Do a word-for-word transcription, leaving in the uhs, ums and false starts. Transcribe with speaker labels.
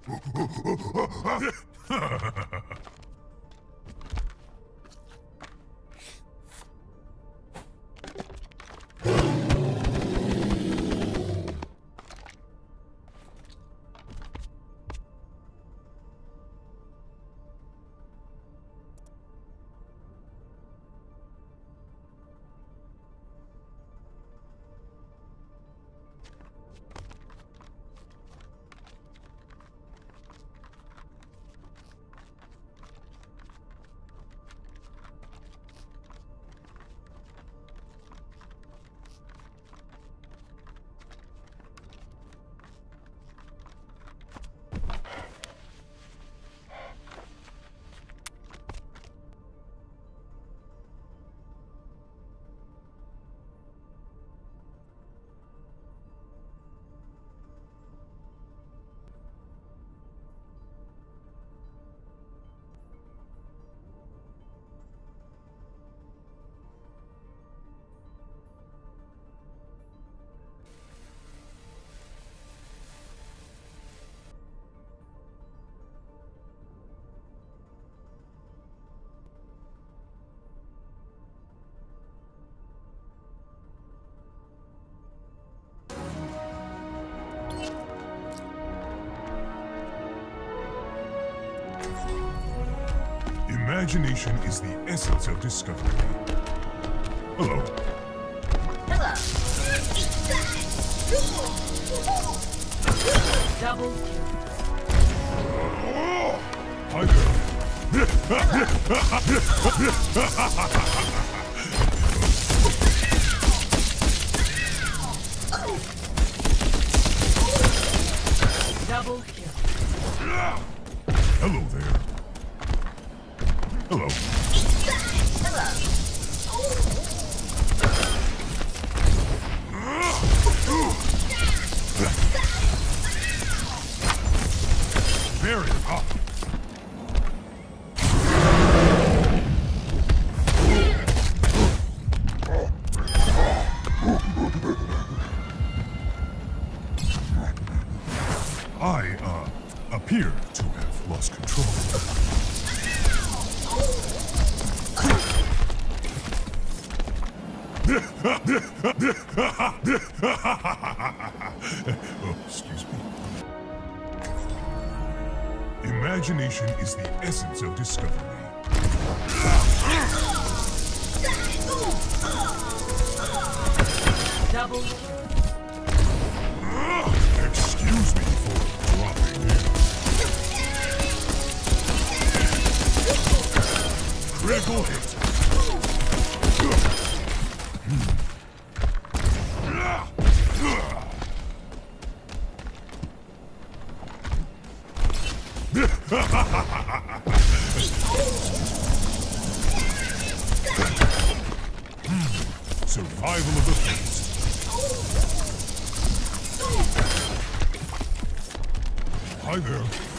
Speaker 1: Imagination is the essence of discovery. Hello.
Speaker 2: Hello. Double kill.
Speaker 1: Hi there.
Speaker 2: Double kill.
Speaker 1: Hello there. Hello.
Speaker 2: Hello.
Speaker 1: Very hot. I, uh, appear to have lost control. Oh, excuse me. Imagination is the essence of discovery.
Speaker 2: Double
Speaker 1: Excuse me for dropping in. Critical hit. Survival of the fittest. Hi there.